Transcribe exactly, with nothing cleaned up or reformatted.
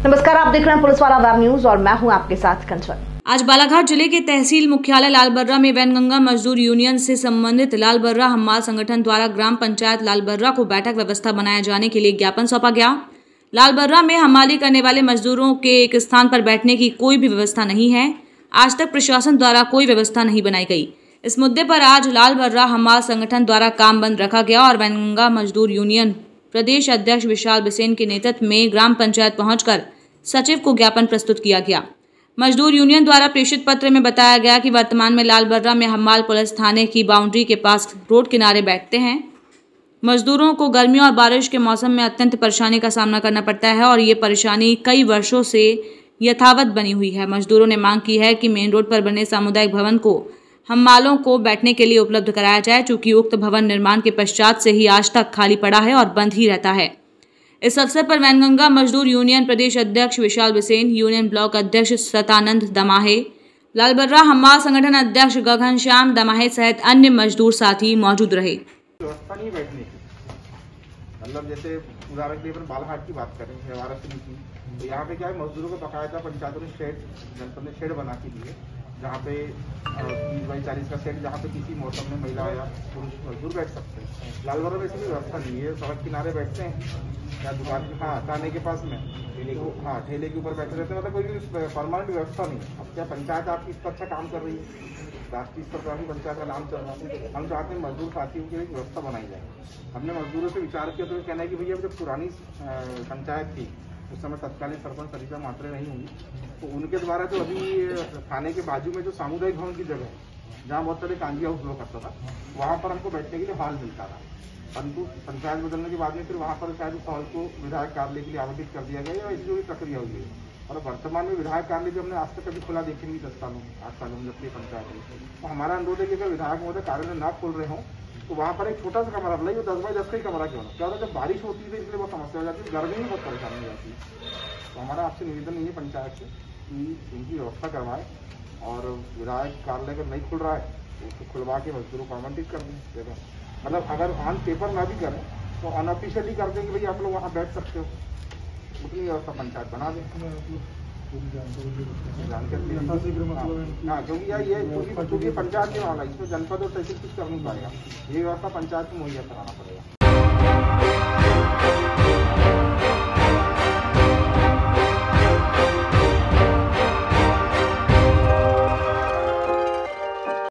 नमस्कार, आप देख रहे हैं पुलिस वाला वेब न्यूज और मैं हूं आपके साथ कंचन। आज बालाघाट जिले के तहसील मुख्यालय लालबर्रा में वैनगंगा मजदूर यूनियन से संबंधित लालबर्रा हम्माल संगठन द्वारा ग्राम पंचायत लालबर्रा को बैठक व्यवस्था बनाए जाने के लिए ज्ञापन सौंपा गया। लालबर्रा में हमाली करने वाले मजदूरों के एक स्थान पर बैठने की कोई भी व्यवस्था नहीं है। आज तक प्रशासन द्वारा कोई व्यवस्था नहीं बनाई गई। इस मुद्दे पर आज लालबर्रा हम्माल संगठन द्वारा काम बंद रखा गया और वैनगंगा मजदूर यूनियन प्रदेश अध्यक्ष विशाल बिसेन के नेतृत्व में ग्राम पंचायत पहुंचकर सचिव को ज्ञापन प्रस्तुत किया गया। मजदूर यूनियन द्वारा प्रेषित पत्र में बताया गया कि वर्तमान में लालबर्रा में हम्माल पुलिस थाने की बाउंड्री के पास रोड किनारे बैठते हैं। मजदूरों को गर्मियों और बारिश के मौसम में अत्यंत परेशानी का सामना करना पड़ता है और ये परेशानी कई वर्षों से यथावत बनी हुई है। मजदूरों ने मांग की है कि मेन रोड पर बने सामुदायिक भवन को हम्मालों को बैठने के लिए उपलब्ध कराया जाए, चूँकि उक्त भवन निर्माण के पश्चात से ही आज तक खाली पड़ा है और बंद ही रहता है। इस अवसर पर वैनगंगा मजदूर यूनियन प्रदेश अध्यक्ष विशाल बिसेन, यूनियन ब्लॉक अध्यक्ष सतानंद दमाहे, लालबर्रा हम्माल संगठन अध्यक्ष गगन श्याम दमाहे सहित अन्य मजदूर साथी मौजूद रहे। व्यवस्था नहीं बैठने की, मतलब जैसे उदाहरण के लिए अपन बालाघाट की बात करें, व्यवहार की, तो यहाँ पे क्या है, मजदूरों को बकायदा पंचायतों ने शेड, जनपद ने शेड बना के दिए, जहाँ पे तीस बाई चालीस का शेड, जहाँ पे किसी मौसम में महिला या पुरुष मजदूर बैठ सकते हैं। लालबर्रा में ऐसी कोई व्यवस्था नहीं है। सड़क किनारे बैठते हैं या दुकान के हाँ थाने के पास में तो हाँ ठेले के ऊपर बैठे रहते हैं, मतलब कोई भी परमानेंट व्यवस्था नहीं है। अब क्या पंचायत आपकी इस पर अच्छा काम कर रही है, राष्ट्रीय स्तर पर भी पंचायत का नाम चल रहा है। हम चाहते हैं मजदूर साथियों की एक व्यवस्था बनाई जाए। हमने मजदूरों से विचार किया तो कहना है कि भैया जब पुरानी पंचायत थी उस समय तत्कालीन सरपंच सरिता मात्रे नहीं हुई, तो उनके द्वारा जो अभी थाने के बाजू में जो सामुदायिक भवन की जगह है, जहाँ बहुत सारे कांजिया हुआ करता था, वहाँ पर हमको बैठने के लिए हॉल मिलता था। परंतु पंचायत बदलने के बाद में फिर वहाँ पर शायद उस हॉल को विधायक कार्यालय के लिए आवंटित कर दिया गया, या ऐसी जो भी प्रक्रिया हुई है। और वर्तमान में विधायक कार्यालय भी हमने आज तक कभी खुला देखे नहीं, दस सालों आठ सालों में जब पंचायत में। तो हमारा अनुरोध है कि अगर विधायक महोदय कार्यालय ना खोल रहे हों तो वहाँ पर एक छोटा सा कमरा भला वो दस बाई दस का ही कमरा क्यों ना, क्या होता है जब बारिश होती है इसलिए बहुत समस्या हो जाती है, गर्मी में बहुत परेशानी हो जाती है। तो हमारा आपसे निवेदन नहीं है पंचायत से कि इनकी व्यवस्था करवाएं, और विधायक कार्यालय अगर नहीं खुल रहा है तो उसको खुलवा के मजदूरों को आवंटित कर दें। मतलब अगर ऑन पेपर ना भी करें तो अनऑफिशियली कर दें कि भाई आप लोग वहाँ बैठ सकते हो, उतनी व्यवस्था पंचायत बना दें। जानकारी हाँ, क्योंकि यार ये क्योंकि पंचायत के मामला, इसमें जनपद और तहसील कुछ कर नहीं पाएगा, ये व्यवस्था पंचायत को मुहैया कराना पड़ेगा।